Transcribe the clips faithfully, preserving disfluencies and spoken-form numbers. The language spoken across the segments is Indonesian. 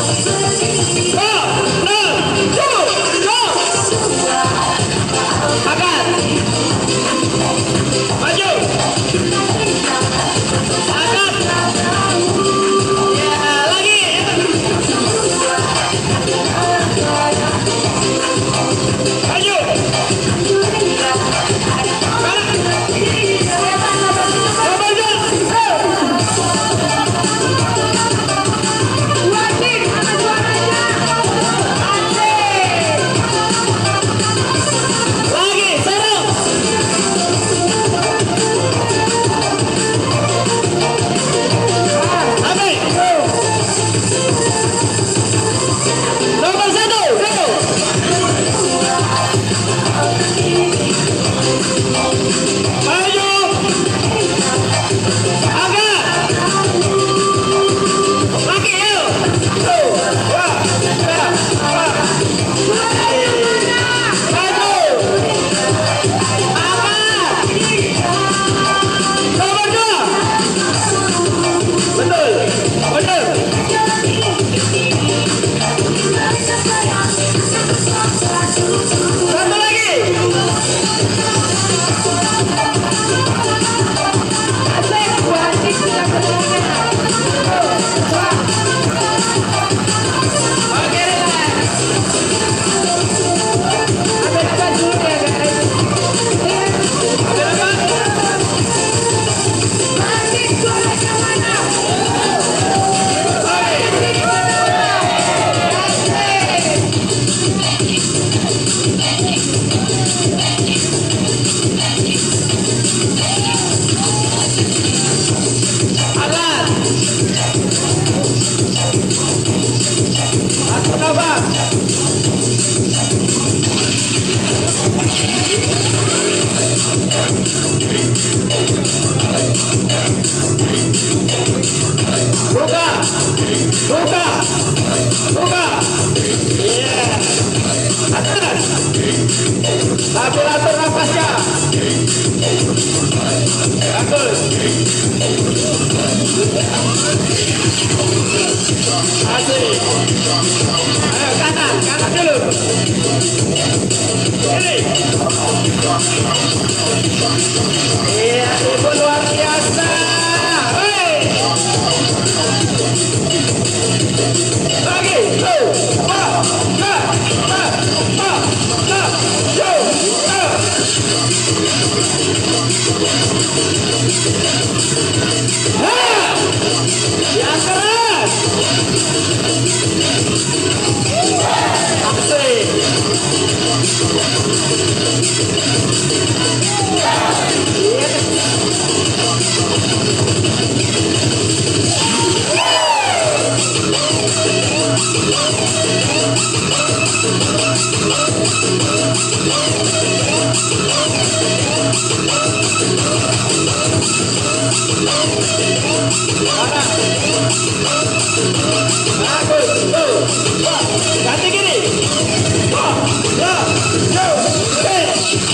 Sambil atur nafasnya. Bagus. Asik. Ayo kanan, kanan dulu. Ini. Iya, ibu luar biasa. Hei. Lagi, tuh. Wah, nah, nah, nah, nah, yo, nah. Hah, yang keras. Asik. Ganti gini. Wah, ya, yo, hey.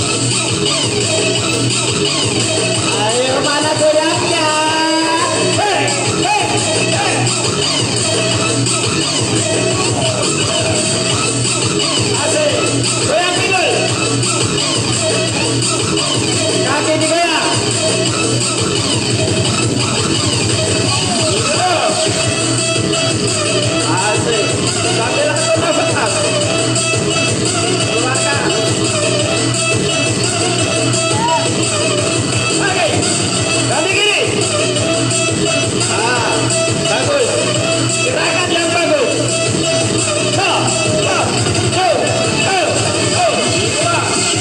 Ayo mana goyangnya? Hey, hey, hey. Asik, goyang pinggul. Kaki digoyang. Asik, sambil atur nafas. Keluarkan. Oke, ganti gini. Ah, bagus. Gerakan yang bagus. Go, go, go, go, go. Dua.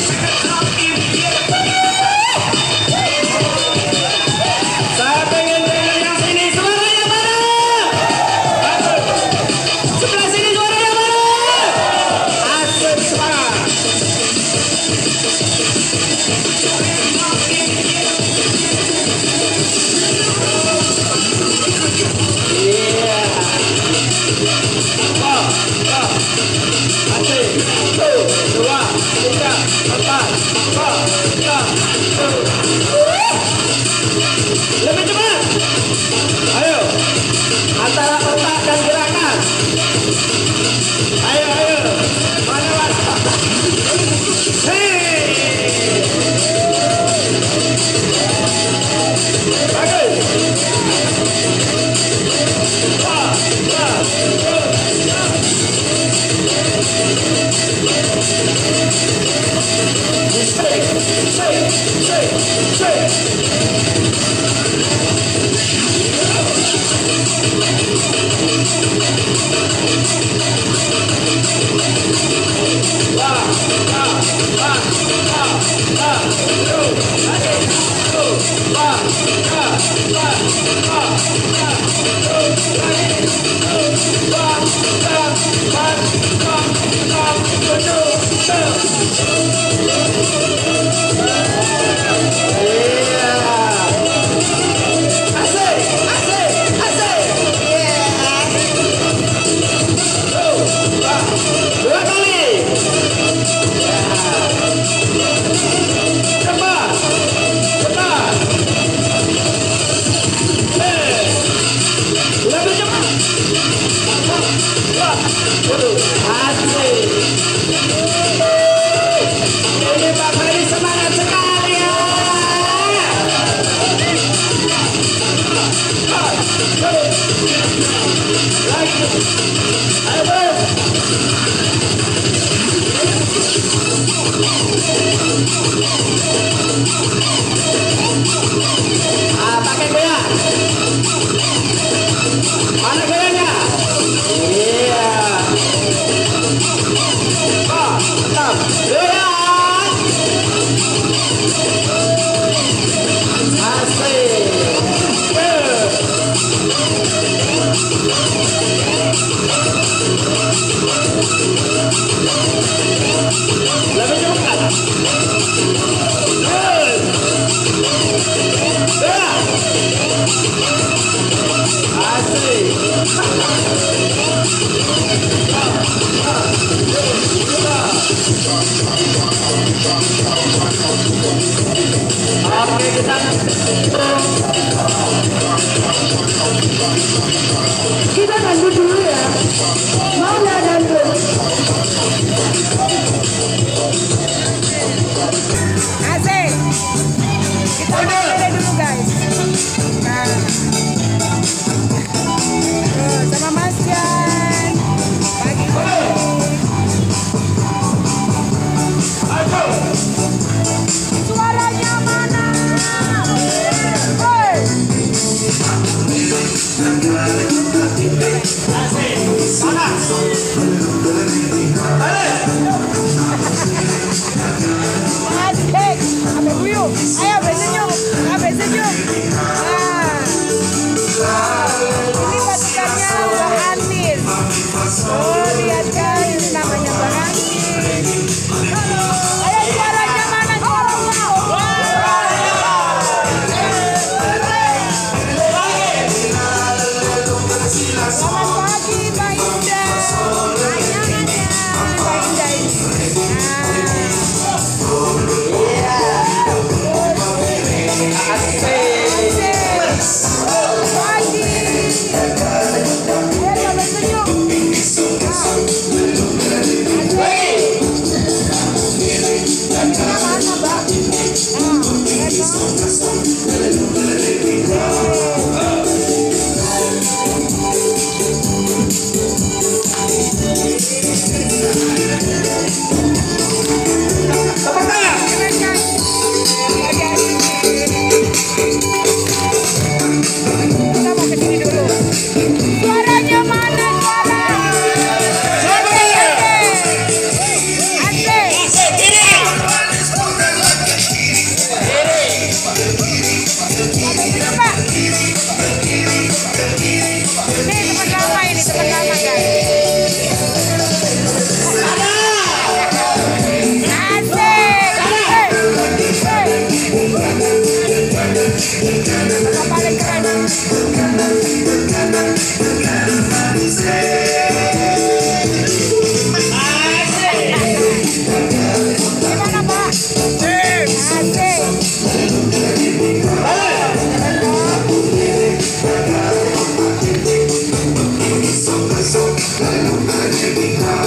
Saya pengen dengar yang sini, suaranya mana? Bagus. Sebelah sini suaranya mana? Asik semangat. Iya. Oh, oh. Asik. Satu, dua, tiga, empat. Oh, oh, oh. Lebih cepat. Ayo. Antara otak dan gerakan. Ayo, ayo. Mana mana? Hei. Bagus. Wah, wah, wah. Shake, shake, shake, shake. Wah, wah, wah, wah, wah. Go, ayo, go. Wah, wah, wah, wah, wah. Go, ayo, go. Wah, wah, wah, wah, wah. Go, go, go. Kita lanjut dulu ya. Mau nggak lanjut? Asik. Kita mulai dulu guys. Nah, tuh, sama Mas Jan. Pagi suaranya mana? Hoi. Asik, sampai guyup. Ayo bersenyum, sampai senyum. Nah, ini pasukannya Mbak Antin. Oh lihat guys, namanya Mbak Antin. Ayo suaranya mana suaranya? Selamat pagi Mbak Indah. Mbak Indah ini. Let's go.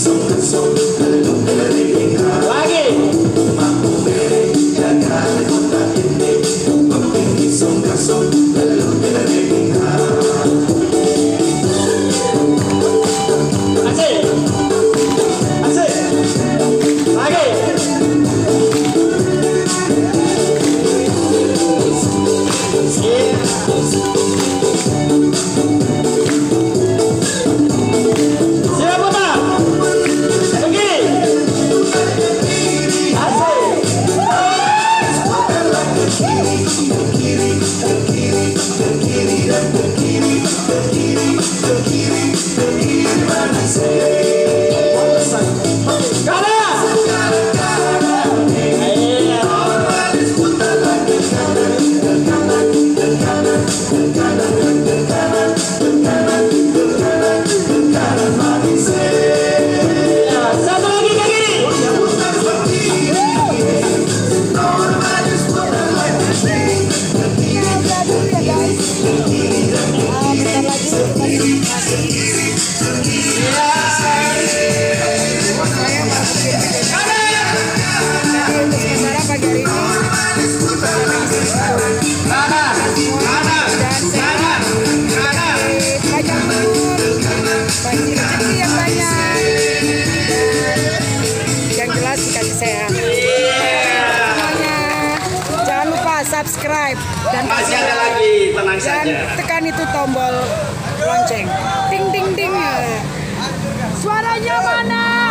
Subscribe dan masih ada lagi, tenang dan saja. tekan itu tombol lonceng, ting ting ting. Suaranya mana?